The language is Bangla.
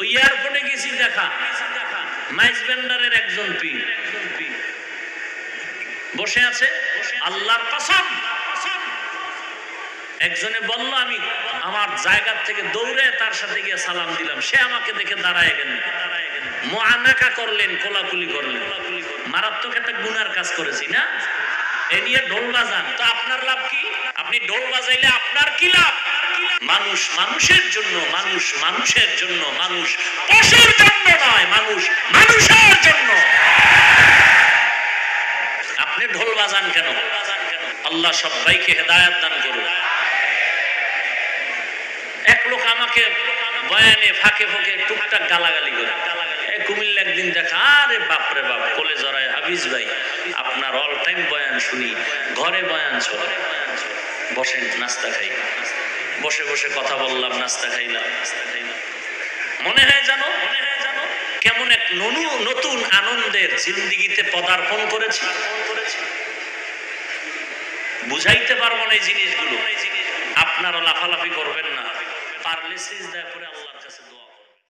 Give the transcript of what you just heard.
ওই এয়ারপোর্টে গেছি দেখা, মাইজ ভান্ডারের একজন পীর বসে আছে। আল্লাহর কসম, একজনে বলল, আমি আমার জায়গা থেকে দৌড়ে তার সাথে গিয়ে সালাম দিলাম। সে আমাকে দেখে দাঁড়ায় গেলেন, মুআনাকা করলেন, কোলাকুলি করলেন। মারাত্মক একটা গুনার কাজ করেছি না? এ নিয়ে ঢোল বাজান, তো আপনার লাভ কি? আপনি ঢোল বাজাইলে আপনার কি লাভ? মানুষ মানুষের জন্য, মানুষ মানুষের জন্য, মানুষ পশুর জন্য নয়, মানুষ মানুষের জন্য। আপনি ঢোল বাজান কেন? আল্লাহ সবাইকে হেদায়েত দান করুন। এক লোক আমাকে বয়ানে ফাঁকে ফাঁকে টুকটাক গালাগালি করে। কুমিল্লা একদিন দেখা, আরে বাপরে বাপ, কোলে জড়ায়, হাফিজ ভাই আপনার অল টাইম বয়ান শুনি, ঘরে বয়ান চলে, বসেন নাস্তা খাই। বসে বসে কথা বললাম, নাস্তা খাইলাম। মনে হয় জানো কেমন এক নতুন আনন্দের জিন্দিগিতে পদার্পণ করেছি। বুঝাইতে পারবো না এই জিনিসগুলো। আপনারা লাফালাফি করবেন না, পারলে সিজদায় পড়ে আল্লাহর কাছে দোয়া